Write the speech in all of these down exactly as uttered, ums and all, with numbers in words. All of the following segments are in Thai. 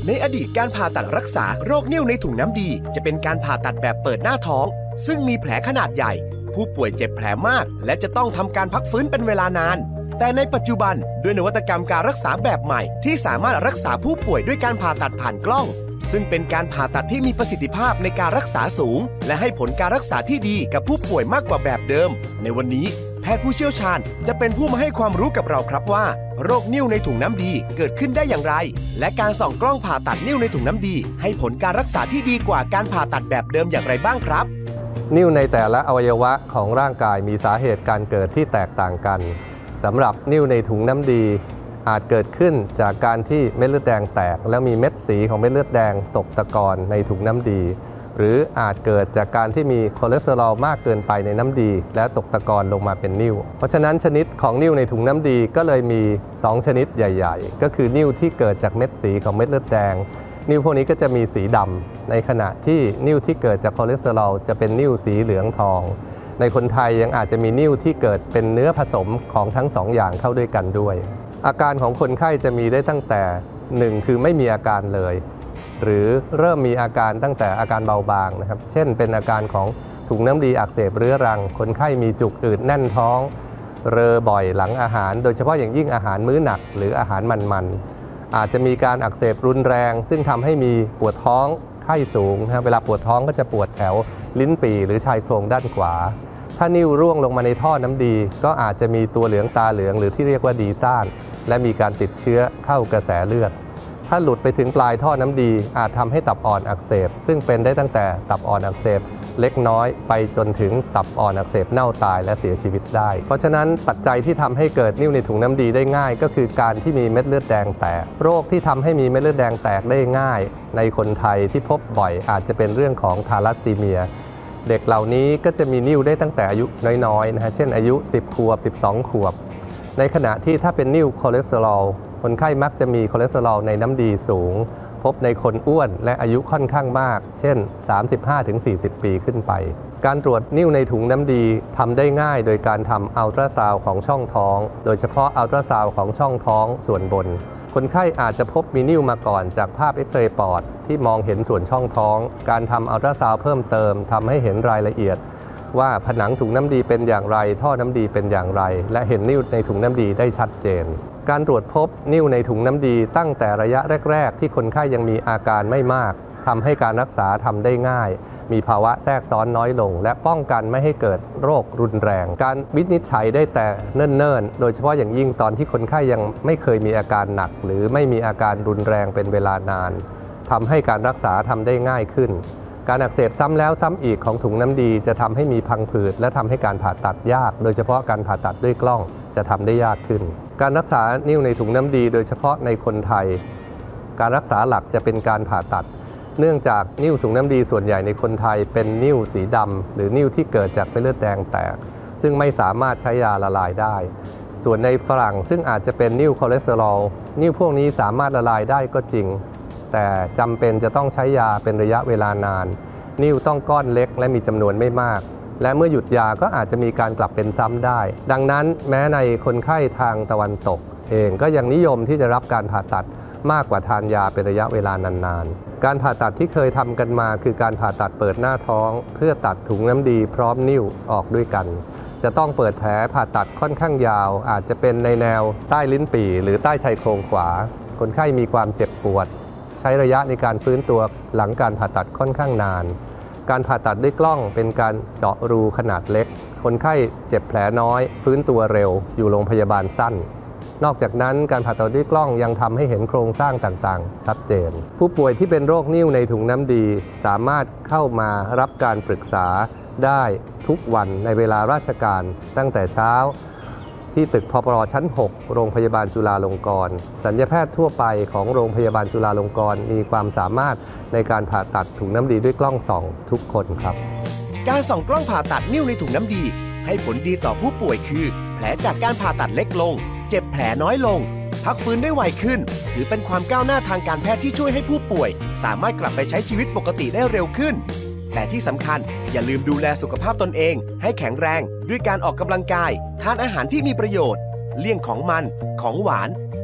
ในอดีตการผ่าตัดรักษาโรคนิ่วในถุงน้ำดีจะเป็นการผ่าตัดแบบเปิดหน้าท้องซึ่งมีแผลขนาดใหญ่ผู้ป่วยเจ็บแผลมากและจะต้องทำการพักฟื้นเป็นเวลานานแต่ในปัจจุบันด้วยนวัตกรรมการรักษาแบบใหม่ที่สามารถรักษาผู้ป่วยด้วยการผ่าตัดผ่านกล้องซึ่งเป็นการผ่าตัดที่มีประสิทธิภาพในการรักษาสูงและให้ผลการรักษาที่ดีกับผู้ป่วยมากกว่าแบบเดิมในวันนี้แพทย์ผู้เชี่ยวชาญจะเป็นผู้มาให้ความรู้กับเราครับว่าโรคนิ่วในถุงน้ำดีเกิดขึ้นได้อย่างไรและการส่องกล้องผ่าตัดนิ่วในถุงน้ำดีให้ผลการรักษาที่ดีกว่าการผ่าตัดแบบเดิมอย่างไรบ้างครับนิ่วในแต่ละอวัยวะของร่างกายมีสาเหตุการเกิดที่แตกต่างกันสำหรับนิ่วในถุงน้ำดีอาจเกิดขึ้นจากการที่เม็ดเลือดแดงแตกแล้วมีเม็ดสีของเม็ดเลือดแดงตกตะกอนในถุงน้ำดีหรืออาจเกิดจากการที่มีคอเลสเตอรอลมากเกินไปในน้ำดีและตกตะกอนลงมาเป็นนิ่วเพราะฉะนั้นชนิดของนิ่วในถุงน้ำดีก็เลยมีสองชนิดใหญ่ๆก็คือนิ่วที่เกิดจากเม็ดสีของเม็ดเลือดแดงนิ่วพวกนี้ก็จะมีสีดำในขณะที่นิ่วที่เกิดจากคอเลสเตอรอลจะเป็นนิ่วสีเหลืองทองในคนไทยยังอาจจะมีนิ่วที่เกิดเป็นเนื้อผสมของทั้งสองอย่างเข้าด้วยกันด้วยอาการของคนไข้จะมีได้ตั้งแต่หนึ่งคือไม่มีอาการเลยหรือเริ่มมีอาการตั้งแต่อาการเบาบางนะครับเช่นเป็นอาการของถุงน้ำดีอักเสบเรื้อรังคนไข้มีจุกอืดแน่นท้องเรอบ่อยหลังอาหารโดยเฉพาะอย่างยิ่งอาหารมื้อหนักหรืออาหารมันๆอาจจะมีการอักเสบรุนแรงซึ่งทำให้มีปวดท้องไข้สูงนะเวลาปวดท้องก็จะปวดแถวลิ้นปี่หรือชายโครงด้านขวาถ้านิ่วร่วงลงมาในท่อน้ำดีก็อาจจะมีตัวเหลืองตาเหลืองหรือที่เรียกว่าดีซ่านและมีการติดเชื้อเข้ากระแสเลือดถ้าหลุดไปถึงปลายท่อน้ำดีอาจทำให้ตับอ่อนอักเสบซึ่งเป็นได้ตั้งแต่ตับอ่อนอักเสบเล็กน้อยไปจนถึงตับอ่อนอักเสบเน่าตายและเสียชีวิตได้เพราะฉะนั้นปัจจัยที่ทำให้เกิดนิ่วในถุงน้ำดีได้ง่ายก็คือการที่มีเม็ดเลือดแดงแตกโรคที่ทำให้มีเม็ดเลือดแดงแตกได้ง่ายในคนไทยที่พบบ่อยอาจจะเป็นเรื่องของทาลัสซีเมียเด็กเหล่านี้ก็จะมีนิ่วได้ตั้งแต่อายุน้อยๆนะฮะเช่นอายุสิบขวบสิบสองขวบในขณะที่ถ้าเป็นนิ่วคอเลสเตอรอลคนไข้มักจะมีคอเลสเตอรอลในน้ำดีสูงพบในคนอ้วนและอายุค่อนข้างมากเช่น สามสิบห้าถึงสี่สิบ ปีขึ้นไปการตรวจนิ่วในถุงน้ำดีทำได้ง่ายโดยการทำอัลตราซาวด์ของช่องท้องโดยเฉพาะอัลตราซาวด์ของช่องท้องส่วนบนคนไข้อาจจะพบมีนิ่วมาก่อนจากภาพเอ็กซเรย์ปอดที่มองเห็นส่วนช่องท้องการทำอัลตราซาวด์เพิ่มเติมทำให้เห็นรายละเอียดว่าผนังถุงน้ำดีเป็นอย่างไรท่อน้ำดีเป็นอย่างไรและเห็นนิ่วในถุงน้ำดีได้ชัดเจนการตรวจพบนิ่วในถุงน้ำดีตั้งแต่ระยะแรกๆที่คนไข้ยังมีอาการไม่มากทำให้การรักษาทำได้ง่ายมีภาวะแทรกซ้อนน้อยลงและป้องกันไม่ให้เกิดโรครุนแรงการวินิจฉัยได้แต่เนิ่นๆโดยเฉพาะอย่างยิ่งตอนที่คนไข้ยังไม่เคยมีอาการหนักหรือไม่มีอาการรุนแรงเป็นเวลานานทำให้การรักษาทำได้ง่ายขึ้นการอักเสบซ้ำแล้วซ้ำอีกของถุงน้ำดีจะทำให้มีพังผืดและทำให้การผ่าตัดยากโดยเฉพาะการผ่าตัดด้วยกล้องจะทำได้ยากขึ้นการรักษานิ่วในถุงน้ำดีโดยเฉพาะในคนไทยการรักษาหลักจะเป็นการผ่าตัดเนื่องจากนิ่วถุงน้ำดีส่วนใหญ่ในคนไทยเป็นนิ่วสีดำหรือนิ่วที่เกิดจากเม็ดเลือดแดงแตกซึ่งไม่สามารถใช้ยาละลายได้ส่วนในฝรั่งซึ่งอาจจะเป็นนิ่วคอเลสเตอรอลนิ่วพวกนี้สามารถละลายได้ก็จริงแต่จำเป็นจะต้องใช้ยาเป็นระยะเวลานานนิ่วต้องก้อนเล็กและมีจำนวนไม่มากและเมื่อหยุดยาก็อาจจะมีการกลับเป็นซ้ำได้ดังนั้นแม้ในคนไข้ทางตะวันตกเองก็ยังนิยมที่จะรับการผ่าตัดมากกว่าทานยาเป็นระยะเวลานานๆการผ่าตัดที่เคยทำกันมาคือการผ่าตัดเปิดหน้าท้องเพื่อตัดถุงน้ำดีพร้อมนิ่วออกด้วยกันจะต้องเปิดแผลผ่าตัดค่อนข้างยาวอาจจะเป็นในแนวใต้ลิ้นปี่หรือใต้ชายโครงขวาคนไข้มีความเจ็บปวดใช้ระยะในการฟื้นตัวหลังการผ่าตัดค่อนข้างนานการผ่าตัดด้วยกล้องเป็นการเจาะรูขนาดเล็กคนไข้เจ็บแผลน้อยฟื้นตัวเร็วอยู่โรงพยาบาลสั้นนอกจากนั้นการผ่าตัดด้วยกล้องยังทำให้เห็นโครงสร้างต่างๆชัดเจนผู้ป่วยที่เป็นโรคนิ่วในถุงน้ำดีสามารถเข้ามารับการปรึกษาได้ทุกวันในเวลาราชการตั้งแต่เช้าที่ตึกพปรชั้นหกโรงพยาบาลจุฬาลงกรณ์ศัลยแพทย์ทั่วไปของโรงพยาบาลจุฬาลงกรณ์มีความสามารถในการผ่าตัดถุงน้ำดีด้วยกล้องส่องทุกคนครับการส่องกล้องผ่าตัดนิ่วในถุงน้ำดีให้ผลดีต่อผู้ป่วยคือแผลจากการผ่าตัดเล็กลงเจ็บแผลน้อยลงพักฟื้นได้ไวขึ้นถือเป็นความก้าวหน้าทางการแพทย์ที่ช่วยให้ผู้ป่วยสามารถกลับไปใช้ชีวิตปกติได้เร็วขึ้นแต่ที่สำคัญอย่าลืมดูแลสุขภาพตนเองให้แข็งแรงด้วยการออกกำลังกายทานอาหารที่มีประโยชน์เลี่ยงของมันของหวาน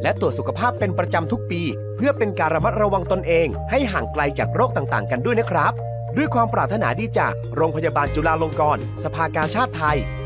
และตรวจสุขภาพเป็นประจำทุกปีเพื่อเป็นการระมัดระวังตนเองให้ห่างไกลจากโรคต่างๆกันด้วยนะครับด้วยความปรารถนาดีจากโรงพยาบาลจุฬาลงกรณ์สภากาชาดไทย